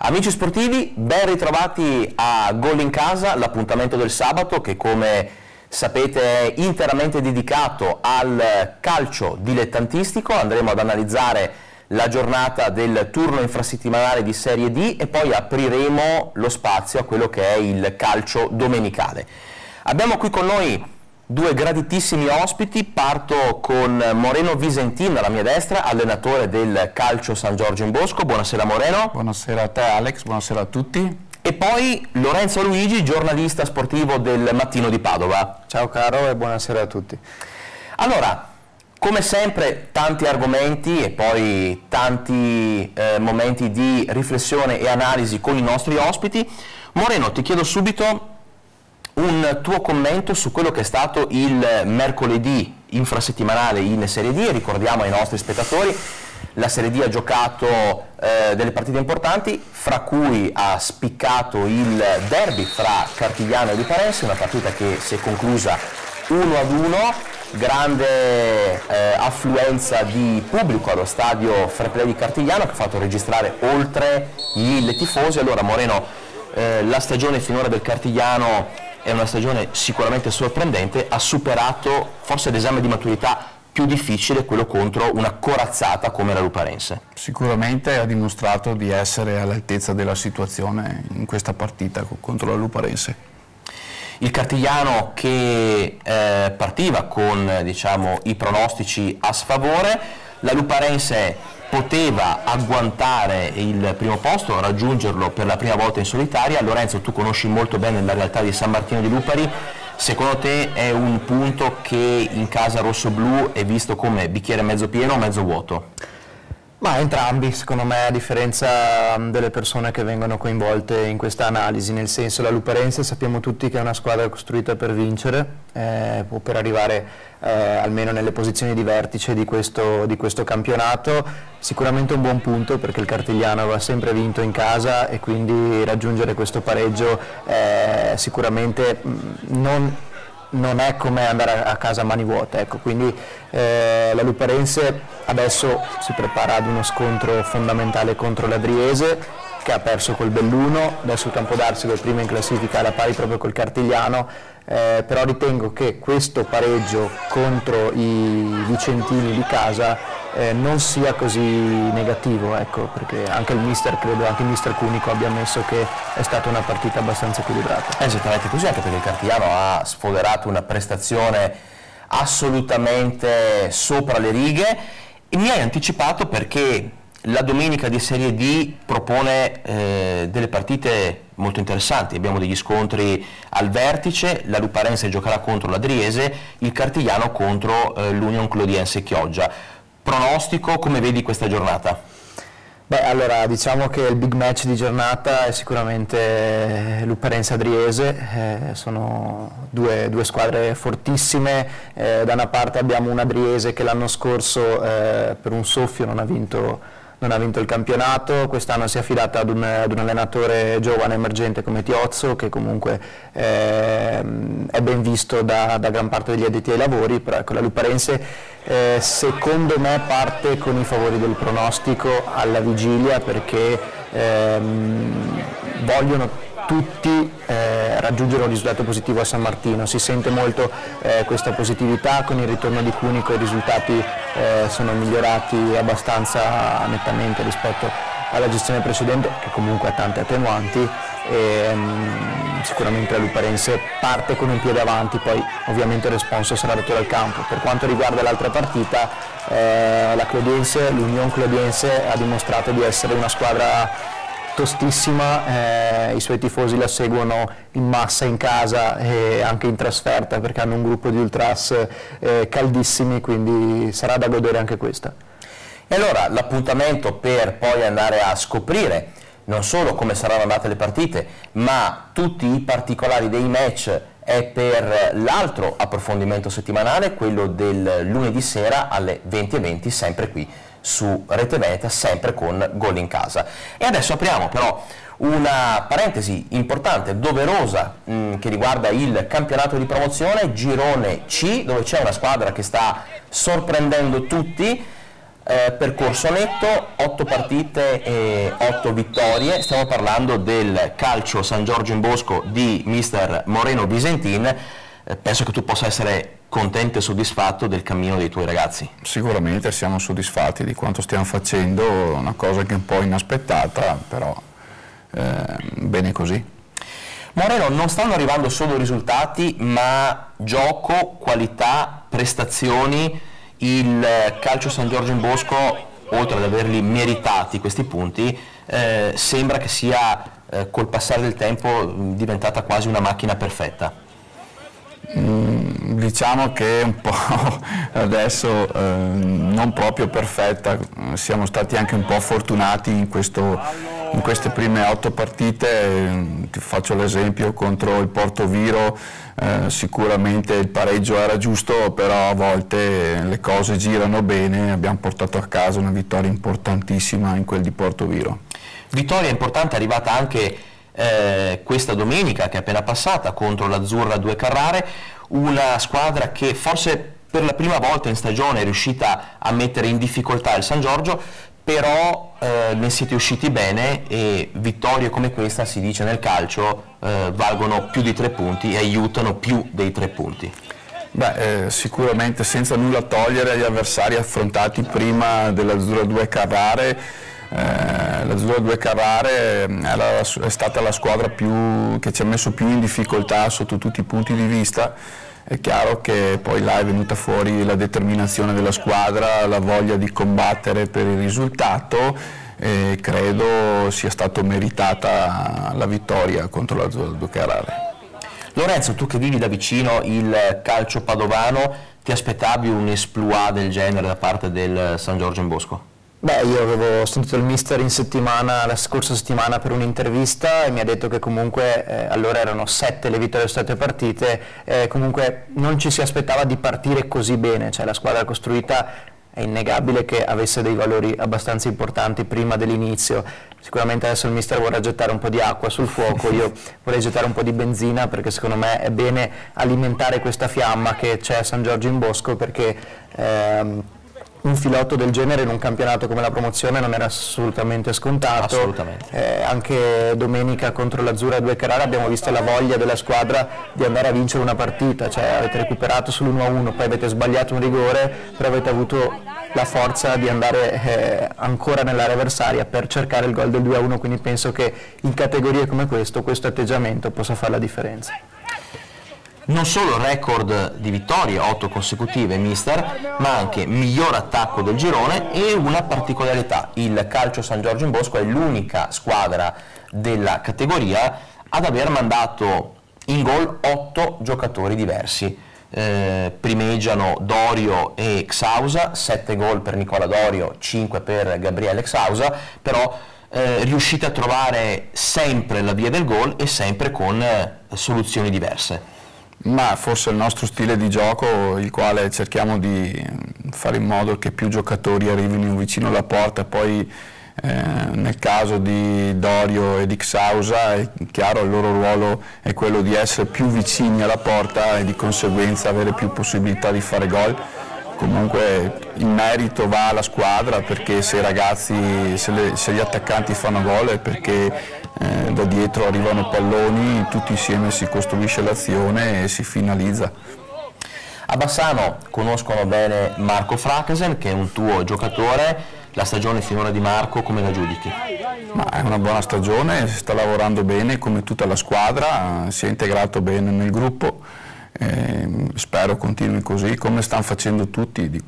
Amici sportivi, ben ritrovati a Gol in Casa, l'appuntamento del sabato che, come sapete, è interamente dedicato al calcio dilettantistico. Andremo ad analizzare la giornata del turno infrasettimanale di Serie D e poi apriremo lo spazio a quello che è il calcio domenicale. Abbiamo qui con noi due graditissimi ospiti. Parto con Moreno Visentin alla mia destra, allenatore del Calcio San Giorgio in Bosco. Buonasera Moreno. Buonasera a te Alex, buonasera a tutti. E poi Lorenzo Luigi, giornalista sportivo del Mattino di Padova. Ciao caro e buonasera a tutti. Allora, come sempre tanti argomenti e poi tanti momenti di riflessione e analisi con i nostri ospiti. Moreno, ti chiedo subito un tuo commento su quello che è stato il mercoledì infrasettimanale in Serie D. Ricordiamo ai nostri spettatori, la Serie D ha giocato delle partite importanti, fra cui ha spiccato il derby fra Cartigliano e Luparense, una partita che si è conclusa 1-1, grande affluenza di pubblico allo stadio Fair Play di Cartigliano che ha fatto registrare oltre 1000 tifosi. Allora Moreno, la stagione finora del Cartigliano è una stagione sicuramente sorprendente, ha superato forse l'esame di maturità più difficile, quello contro una corazzata come la Luparense. Sicuramente ha dimostrato di essere all'altezza della situazione in questa partita contro la Luparense. Il Cartigliano che partiva con, diciamo, i pronostici a sfavore, la Luparense poteva agguantare il primo posto, raggiungerlo per la prima volta in solitaria. Lorenzo, tu conosci molto bene la realtà di San Martino di Lupari, secondo te è un punto che in casa rossoblu è visto come bicchiere mezzo pieno o mezzo vuoto? Ma entrambi, secondo me, a differenza delle persone che vengono coinvolte in questa analisi, nel senso, la Luparense sappiamo tutti che è una squadra costruita per vincere, o per arrivare almeno nelle posizioni di vertice di questo campionato. Sicuramente un buon punto, perché il Cartigliano aveva sempre vinto in casa e quindi raggiungere questo pareggio sicuramente non è come andare a casa a mani vuote, ecco. Quindi la Luparense adesso si prepara ad uno scontro fondamentale contro l'Adriese, che ha perso col Belluno. Adesso il Campodarsego è prima in classifica alla pari proprio col Cartigliano, però ritengo che questo pareggio contro i vicentini di casa non sia così negativo, ecco, perché anche il mister Cunico abbia ammesso che è stata una partita abbastanza equilibrata. È esattamente così, anche perché il Cartigliano ha sfoderato una prestazione assolutamente sopra le righe. E mi hai anticipato perché la domenica di Serie D propone delle partite molto interessanti. Abbiamo degli scontri al vertice, la Luparense giocherà contro l'Adriese, il Cartigliano contro l'Union Clodiense Chioggia. Pronostico, come vedi questa giornata? Beh, allora diciamo che il big match di giornata è sicuramente Luparense-Adriese, sono due squadre fortissime. Da una parte abbiamo un Adriese che l'anno scorso per un soffio non ha vinto il campionato, quest'anno si è affidata ad un allenatore giovane emergente come Tiozzo, che comunque è ben visto da gran parte degli addetti ai lavori. Però ecco, la Luparense secondo me parte con i favori del pronostico alla vigilia, perché vogliono tutti raggiungere un risultato positivo a San Martino. Si sente molto questa positività. Con il ritorno di Cunico i risultati sono migliorati abbastanza nettamente rispetto alla gestione precedente, che comunque ha tante attenuanti, e sicuramente la Luparense parte con un piede avanti. Poi ovviamente il responso sarà dato dal campo. Per quanto riguarda l'altra partita, l'Union Clodiense ha dimostrato di essere una squadra tostissima, i suoi tifosi la seguono in massa in casa e anche in trasferta, perché hanno un gruppo di ultras caldissimi, quindi sarà da godere anche questa. E allora l'appuntamento per poi andare a scoprire non solo come saranno andate le partite, ma tutti i particolari dei match è per l'altro approfondimento settimanale, quello del lunedì sera alle 20:20, sempre qui su Rete Veneta, sempre con Gol in Casa. E adesso apriamo però una parentesi importante, doverosa, che riguarda il campionato di promozione, girone C, dove c'è una squadra che sta sorprendendo tutti. percorso netto, 8 partite e 8 vittorie. Stiamo parlando del calcio San Giorgio in Bosco di mister Moreno Visentin. Penso che tu possa essere contento e soddisfatto del cammino dei tuoi ragazzi. Sicuramente siamo soddisfatti di quanto stiamo facendo, una cosa che è un po' inaspettata, però bene così. Moreno, non stanno arrivando solo risultati, ma gioco, qualità, prestazioni. Il calcio San Giorgio in Bosco, oltre ad averli meritati questi punti, sembra che sia col passare del tempo diventata quasi una macchina perfetta. Diciamo che un po' adesso non proprio perfetta, siamo stati anche un po' fortunati in queste prime 8 partite. Ti faccio l'esempio contro il Portoviro, sicuramente il pareggio era giusto, però a volte le cose girano bene, abbiamo portato a casa una vittoria importantissima in quel di Portoviro. Vittoria importante arrivata anche questa domenica che è appena passata contro l'Azzurra 2 Carrare, una squadra che forse per la prima volta in stagione è riuscita a mettere in difficoltà il San Giorgio, però ne siete usciti bene e vittorie come questa, si dice nel calcio, valgono più di 3 punti e aiutano più dei 3 punti. Beh, sicuramente senza nulla togliere agli avversari affrontati prima dell'Azzurra 2 Carrare. L'Azzurra 2 Carrare è stata la squadra che ci ha messo più in difficoltà sotto tutti i punti di vista. È chiaro che poi là è venuta fuori la determinazione della squadra, la voglia di combattere per il risultato e credo sia stata meritata la vittoria contro l'Azzurra 2 Carrare. Lorenzo, tu che vivi da vicino il calcio padovano, ti aspettavi un exploit del genere da parte del San Giorgio in Bosco? Beh, io avevo sentito il mister la scorsa settimana per un'intervista e mi ha detto che comunque allora erano 7 le vittorie delle 7 partite, comunque non ci si aspettava di partire così bene, cioè la squadra costruita è innegabile che avesse dei valori abbastanza importanti prima dell'inizio. Sicuramente adesso il mister vorrà gettare un po' di acqua sul fuoco, io vorrei gettare un po' di benzina perché secondo me è bene alimentare questa fiamma che c'è a San Giorgio in Bosco, perché un filotto del genere in un campionato come la promozione non era assolutamente scontato. Assolutamente. Anche domenica contro l'Azzurra 2 Carrara abbiamo visto la voglia della squadra di andare a vincere una partita, cioè avete recuperato sull'1-1, poi avete sbagliato un rigore, però avete avuto la forza di andare ancora nell'area avversaria per cercare il gol del 2-1, quindi penso che in categorie come questo atteggiamento possa fare la differenza. Non solo record di vittorie, 8 consecutive mister, ma anche miglior attacco del girone e una particolarità: il calcio San Giorgio in Bosco è l'unica squadra della categoria ad aver mandato in gol 8 giocatori diversi. Primeggiano Dorio e Xausa, 7 gol per Nicola Dorio, 5 per Gabriele Xausa, però riuscite a trovare sempre la via del gol e sempre con soluzioni diverse. Ma forse il nostro stile di gioco, il quale cerchiamo di fare in modo che più giocatori arrivino vicino alla porta, poi nel caso di Dorio e di Xausa è chiaro il loro ruolo è quello di essere più vicini alla porta e di conseguenza avere più possibilità di fare gol. Comunque il merito va alla squadra, perché se i ragazzi, se gli attaccanti fanno gol è perché da dietro arrivano palloni, tutti insieme si costruisce l'azione e si finalizza. A Bassano conoscono bene Marco Frakasen, che è un tuo giocatore. La stagione finora di Marco come la giudichi? Ma è una buona stagione, si sta lavorando bene come tutta la squadra, si è integrato bene nel gruppo, spero continui così come stanno facendo tutti.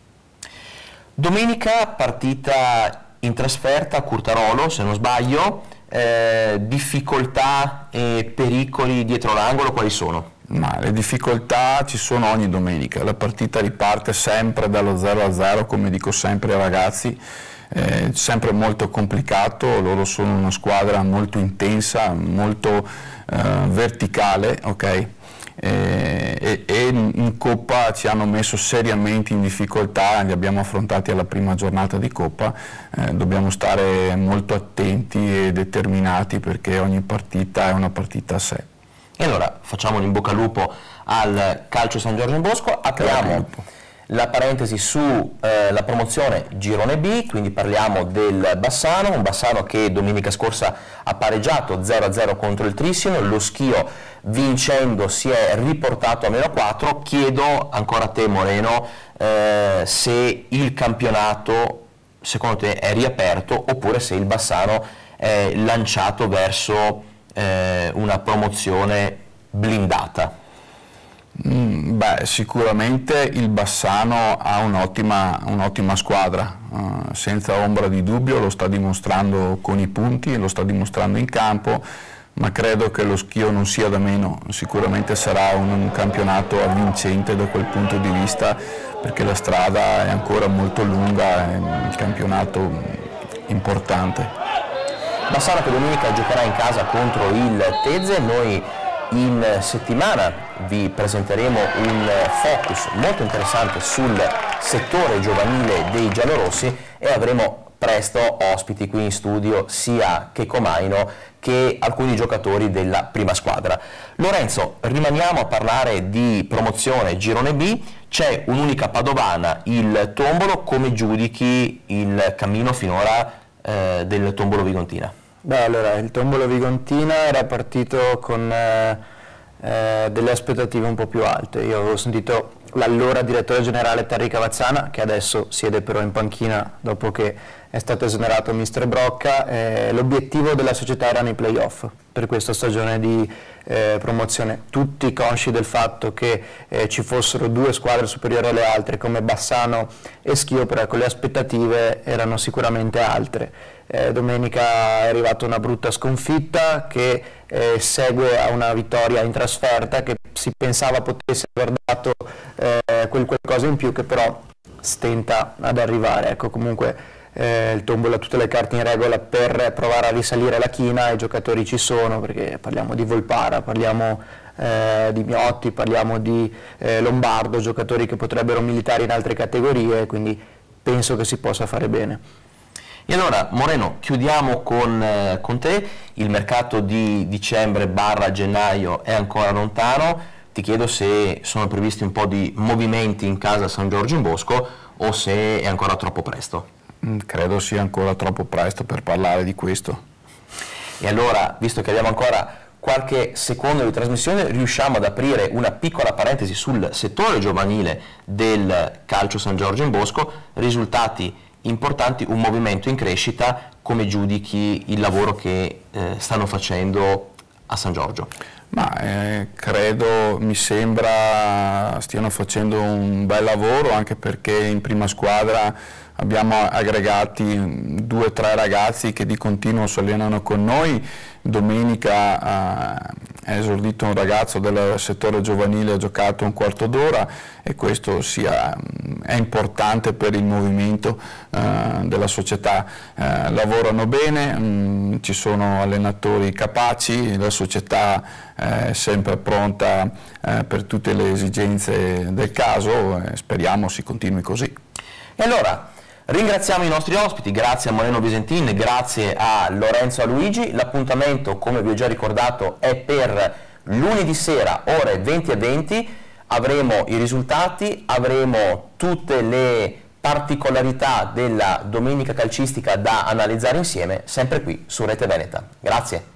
Domenica partita in trasferta a Curtarolo, se non sbaglio. Difficoltà e pericoli dietro l'angolo quali sono? Ma le difficoltà ci sono ogni domenica, la partita riparte sempre dallo 0-0, come dico sempre ai ragazzi, sempre molto complicato, loro sono una squadra molto intensa, molto verticale, ok? E in Coppa ci hanno messo seriamente in difficoltà, li abbiamo affrontati alla prima giornata di Coppa, dobbiamo stare molto attenti e determinati perché ogni partita è una partita a sé. E allora facciamo in bocca al lupo al calcio San Giorgio in Bosco, apriamo la parentesi su la promozione Girone B, quindi parliamo del Bassano, un Bassano che domenica scorsa ha pareggiato 0-0 contro il Trissino, lo Schio vincendo si è riportato a -4. Chiedo ancora a te, Moreno, se il campionato secondo te è riaperto oppure se il Bassano è lanciato verso una promozione blindata. Beh, sicuramente il Bassano ha un'ottima squadra, senza ombra di dubbio, lo sta dimostrando con i punti, lo sta dimostrando in campo, ma credo che lo Schio non sia da meno, sicuramente sarà un campionato avvincente da quel punto di vista, perché la strada è ancora molto lunga, è un campionato importante. Bassano che domenica giocherà in casa contro il Tezze. Noi in settimana vi presenteremo un focus molto interessante sul settore giovanile dei giallorossi e avremo presto ospiti qui in studio sia Checco Maino che alcuni giocatori della prima squadra. Lorenzo, rimaniamo a parlare di promozione Girone B. C'è un'unica padovana, il Tombolo. Come giudichi il cammino finora del Tombolo Vigontina? Beh, allora, il Tombolo Vigontina era partito con delle aspettative un po' più alte. Io avevo sentito l'allora direttore generale Terry Cavazzana, che adesso siede però in panchina dopo che è stato esonerato mister Brocca. L'obiettivo della società erano i playoff per questa stagione di promozione, tutti consci del fatto che ci fossero due squadre superiori alle altre come Bassano e Schio, però ecco, le aspettative erano sicuramente altre. Domenica è arrivata una brutta sconfitta che segue a una vittoria in trasferta che si pensava potesse aver dato quel qualcosa in più che però stenta ad arrivare. Ecco, comunque il Tombolo ha tutte le carte in regola per provare a risalire la china, i giocatori ci sono, perché parliamo di Volpara, parliamo di Miotti, parliamo di Lombardo, giocatori che potrebbero militare in altre categorie, quindi penso che si possa fare bene. E allora, Moreno, chiudiamo con te. Il mercato di dicembre/gennaio è ancora lontano. Ti chiedo se sono previsti un po' di movimenti in casa San Giorgio in Bosco o se è ancora troppo presto. Credo sia ancora troppo presto per parlare di questo. E allora, visto che abbiamo ancora qualche secondo di trasmissione, riusciamo ad aprire una piccola parentesi sul settore giovanile del calcio San Giorgio in Bosco. Risultati importanti, un movimento in crescita. Come giudichi il lavoro che stanno facendo a San Giorgio? Ma credo, mi sembra stiano facendo un bel lavoro, anche perché in prima squadra abbiamo aggregati 2 o 3 ragazzi che di continuo si allenano con noi. Domenica è esordito un ragazzo del settore giovanile, ha giocato un quarto d'ora e questo è importante per il movimento della società. Lavorano bene, ci sono allenatori capaci, la società è sempre pronta per tutte le esigenze del caso e speriamo si continui così. E allora ringraziamo i nostri ospiti, grazie a Moreno Visentin, grazie a Lorenzo Luigi. L'appuntamento, come vi ho già ricordato, è per lunedì sera, ore 20:20. Avremo i risultati, avremo tutte le particolarità della domenica calcistica da analizzare insieme, sempre qui su Rete Veneta. Grazie.